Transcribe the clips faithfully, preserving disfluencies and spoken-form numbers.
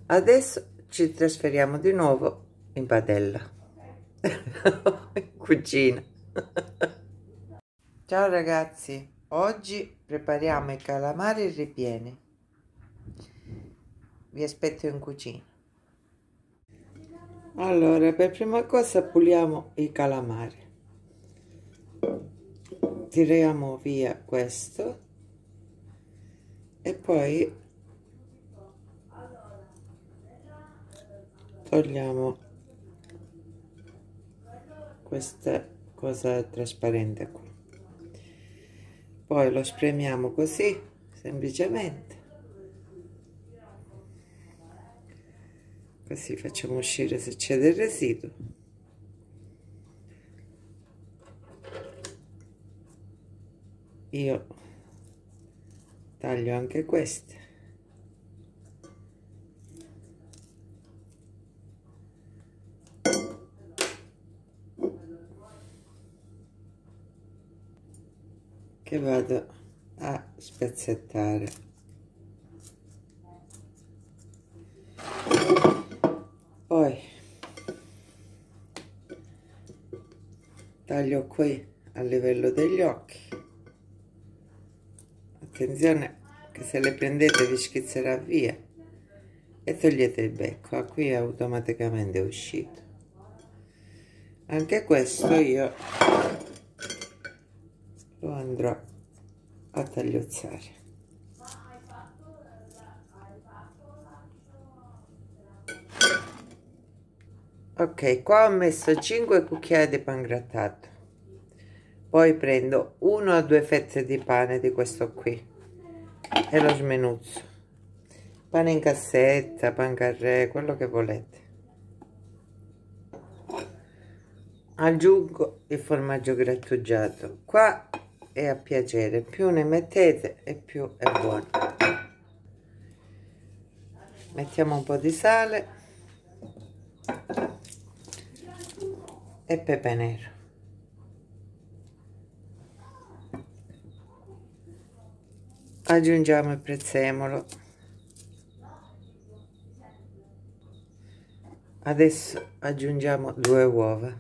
Adesso ci trasferiamo di nuovo in padella, in cucina. Ciao ragazzi, oggi prepariamo i calamari ripieni. Vi aspetto in cucina. Allora, per prima cosa puliamo i calamari. Tiriamo via questo e poi togliamo questa cosa trasparente qua. Poi lo spremiamo così, semplicemente. Così facciamo uscire se c'è del residuo. Io taglio anche queste. Che vado a spezzettare. Poi taglio qui a livello degli occhi. Attenzione che se le prendete vi schizzerà via e togliete il becco. Ah, qui è automaticamente uscito. Anche questo io lo andrò a tagliozzare. Ok, qua ho messo cinque cucchiai di pangrattato. Poi prendo una o due fette di pane di questo qui e lo smenuzzo. Pane in cassetta, pan carré, quello che volete. Aggiungo il formaggio grattugiato. Qua è a piacere, più ne mettete e più è buono. Mettiamo un po' di sale e pepe nero. Aggiungiamo il prezzemolo. Adesso aggiungiamo due uova.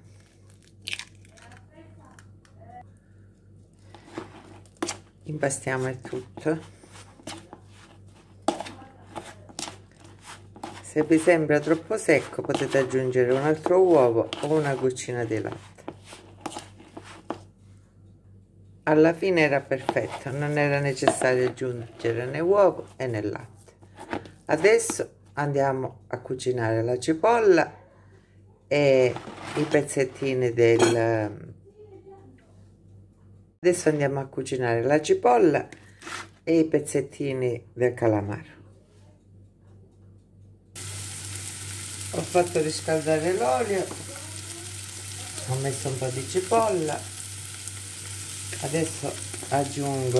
Impastiamo il tutto. Se vi sembra troppo secco potete aggiungere un altro uovo o una goccina di latte. Alla fine era perfetto, non era necessario aggiungere né uovo e né latte. Adesso andiamo a cucinare la cipolla e i pezzettini del... Adesso andiamo a cucinare la cipolla e i pezzettini del calamaro. Ho fatto riscaldare l'olio, ho messo un po' di cipolla. Adesso aggiungo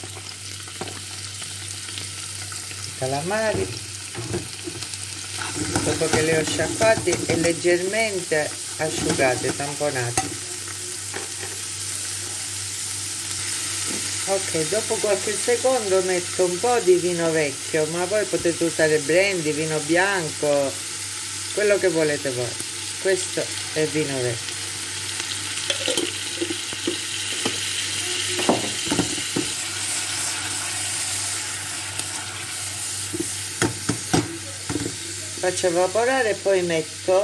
i calamari dopo che li ho sciacquati e leggermente asciugati, tamponati. Ok, dopo qualche secondo metto un po' di vino vecchio, ma voi potete usare brandy, vino bianco, quello che volete voi. Questo è vino vecchio. Faccio evaporare e poi metto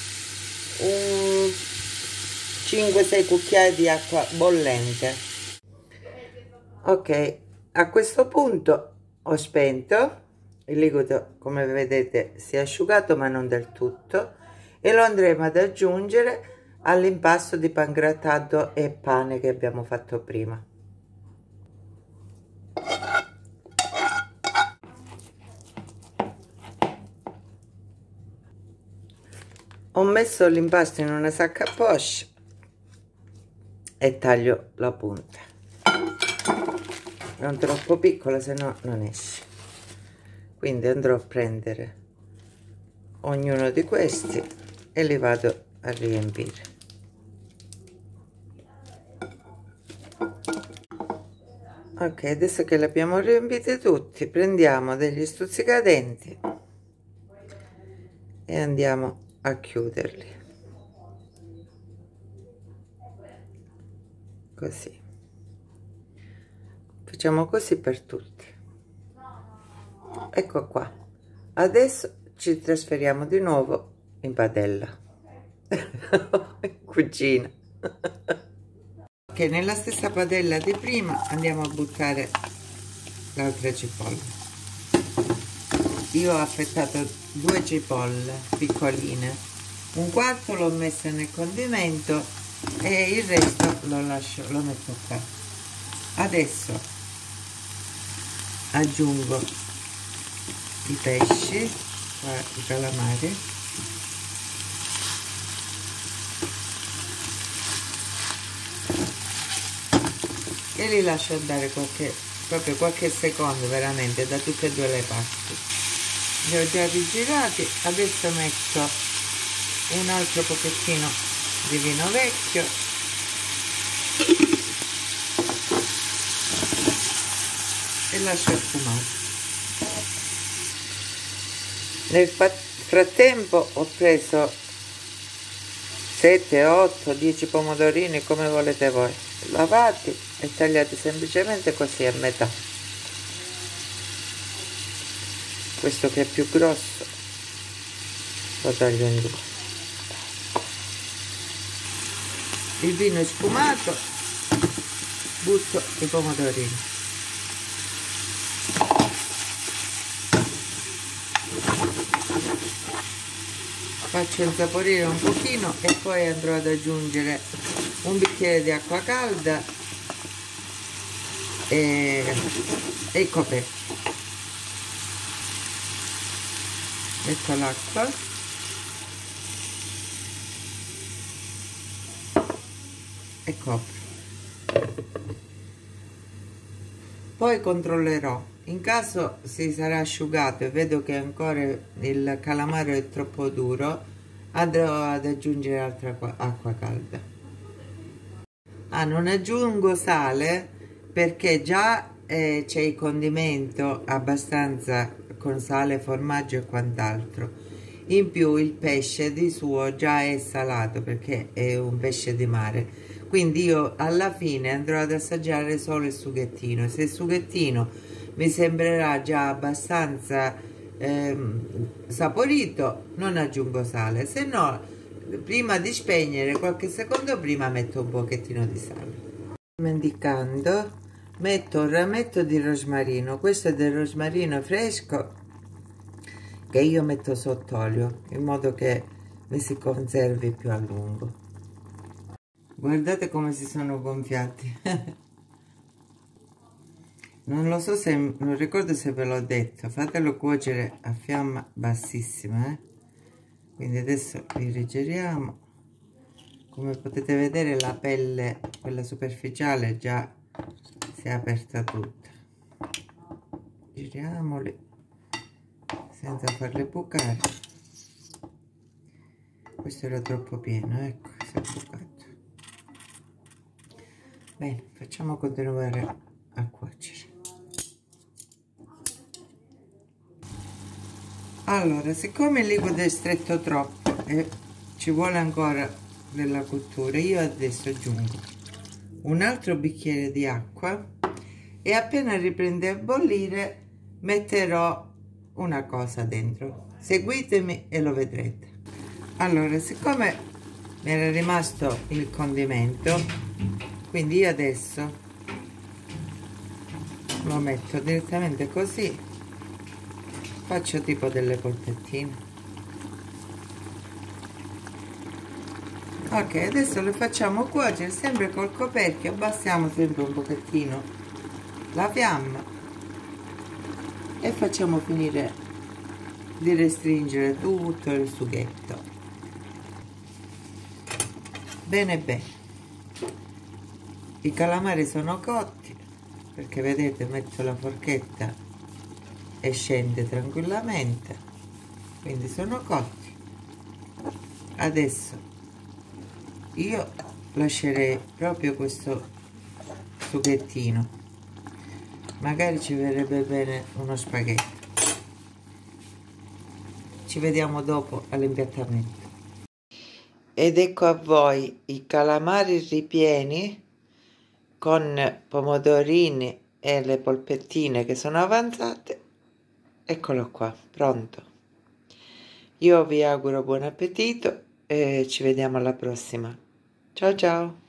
un cinque sei cucchiai di acqua bollente. Ok, a questo punto ho spento, il liquido come vedete si è asciugato ma non del tutto, e lo andremo ad aggiungere all'impasto di pangrattato e pane che abbiamo fatto prima. Ho messo l'impasto in una sacca a poche e taglio la punta, non troppo piccola, se no non esce. Quindi andrò a prendere ognuno di questi e li vado a riempire. Ok, adesso che li abbiamo riempiti tutti, prendiamo degli stuzzicadenti e andiamo a chiuderli così. Facciamo così per tutti. Ecco qua. Adesso ci trasferiamo di nuovo in padella, in cucina. Ok, nella stessa padella di prima andiamo a buttare l'altra cipolla. Io ho affettato due cipolle piccoline, un quarto l'ho messa nel condimento e il resto lo lascio, lo metto qua. Adesso aggiungo i pesci, qua, i calamari, e li lascio andare qualche, proprio qualche secondo, veramente, da tutte e due le parti. Li ho già rigirati. Adesso metto un altro pochettino di vino vecchio e lascio sfumare. Nel frattempo ho preso sette, otto, dieci pomodorini, come volete voi, lavati e tagliati semplicemente così a metà. Questo che è più grosso lo taglio in due. Il vino è sfumato, butto i pomodorini. Faccio insaporire un pochino e poi andrò ad aggiungere un bicchiere di acqua calda e, e il coperchio. Metto l'acqua e copro. Poi controllerò, in caso si sarà asciugato e vedo che ancora il calamaro è troppo duro, andrò ad aggiungere altra acqua calda. Ah, non aggiungo sale perché già eh, c'è il condimento abbastanza con sale, formaggio e quant'altro. In più il pesce di suo già è salato perché è un pesce di mare, quindi io alla fine andrò ad assaggiare solo il sughettino. Se il sughettino mi sembrerà già abbastanza ehm, saporito, non aggiungo sale, se no prima di spegnere, qualche secondo prima, metto un pochettino di sale. Dimenticando, metto un rametto di rosmarino. Questo è del rosmarino fresco che io metto sott'olio in modo che mi si conservi più a lungo. Guardate come si sono gonfiati. Non lo so se, non ricordo se ve l'ho detto, fatelo cuocere a fiamma bassissima, eh? Quindi adesso li rigiriamo. Come potete vedere la pelle, quella superficiale, già si è aperta tutta. Giriamoli senza farle bucare. Questo era troppo pieno, ecco, si è bucato. Bene, facciamo continuare a cuocere. Allora, siccome il liquido è stretto troppo e ci vuole ancora della cottura, io adesso aggiungo un altro bicchiere di acqua e appena riprende a bollire metterò una cosa dentro. Seguitemi e lo vedrete. Allora, siccome mi era rimasto il condimento, quindi io adesso lo metto direttamente così, faccio tipo delle polpettine. Ok, adesso le facciamo cuocere sempre col coperchio, abbassiamo sempre un pochettino la fiamma e facciamo finire di restringere tutto il sughetto. Bene bene, i calamari sono cotti perché vedete, metto la forchetta e scende tranquillamente, quindi sono cotti. Adesso io lascerei proprio questo sughettino, magari ci verrebbe bene uno spaghetto. Ci ci vediamo dopo all'impiattamento. Ed ecco a voi i calamari ripieni con pomodorini e le polpettine che sono avanzate. Eccolo qua, pronto. Io vi auguro buon appetito e ci vediamo alla prossima. Ciao ciao!